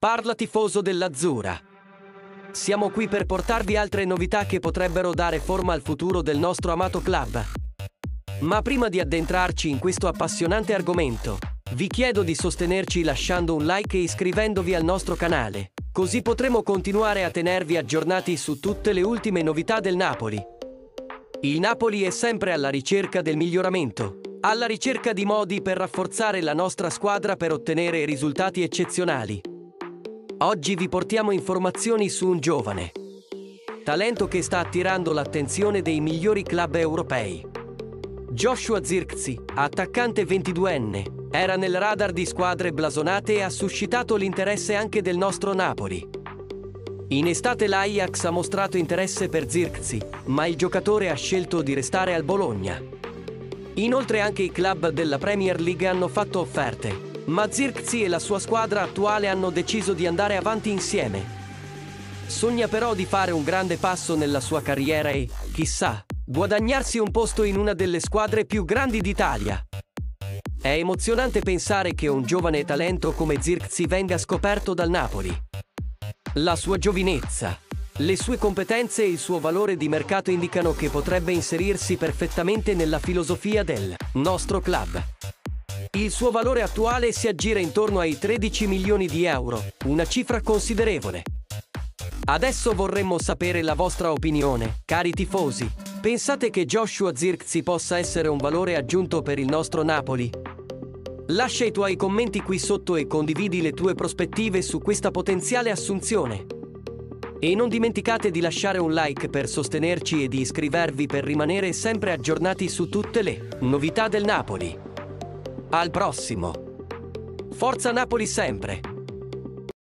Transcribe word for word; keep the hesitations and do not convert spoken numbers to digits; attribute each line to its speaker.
Speaker 1: Parla tifoso dell'Azzurra. Siamo qui per portarvi altre novità che potrebbero dare forma al futuro del nostro amato club. Ma prima di addentrarci in questo appassionante argomento, vi chiedo di sostenerci lasciando un like e iscrivendovi al nostro canale, così potremo continuare a tenervi aggiornati su tutte le ultime novità del Napoli. Il Napoli è sempre alla ricerca del miglioramento, alla ricerca di modi per rafforzare la nostra squadra per ottenere risultati eccezionali. Oggi vi portiamo informazioni su un giovane talento che sta attirando l'attenzione dei migliori club europei. Joshua Zirkzee, attaccante ventiduenne, era nel radar di squadre blasonate e ha suscitato l'interesse anche del nostro Napoli. In estate l'Ajax ha mostrato interesse per Zirkzee, ma il giocatore ha scelto di restare al Bologna. Inoltre anche i club della Premier League hanno fatto offerte, ma Zirkzee e la sua squadra attuale hanno deciso di andare avanti insieme. Sogna però di fare un grande passo nella sua carriera e, chissà, guadagnarsi un posto in una delle squadre più grandi d'Italia. È emozionante pensare che un giovane talento come Zirkzee venga scoperto dal Napoli. La sua giovinezza, le sue competenze e il suo valore di mercato indicano che potrebbe inserirsi perfettamente nella filosofia del nostro club. Il suo valore attuale si aggira intorno ai tredici milioni di euro, una cifra considerevole. Adesso vorremmo sapere la vostra opinione, cari tifosi. Pensate che Joshua Zirkzee possa essere un valore aggiunto per il nostro Napoli? Lascia i tuoi commenti qui sotto e condividi le tue prospettive su questa potenziale assunzione. E non dimenticate di lasciare un like per sostenerci e di iscrivervi per rimanere sempre aggiornati su tutte le novità del Napoli. Al prossimo! Forza Napoli sempre!